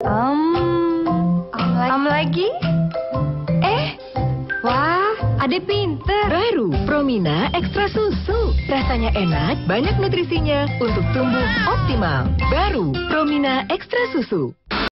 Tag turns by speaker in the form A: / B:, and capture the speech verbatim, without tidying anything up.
A: Um, am lagi? Eh, wah, Ade pinter.
B: Baru Promina Ekstra Susu. Rasanya enak, banyak nutrisinya untuk tumbuh optimal. Baru Promina Ekstra Susu.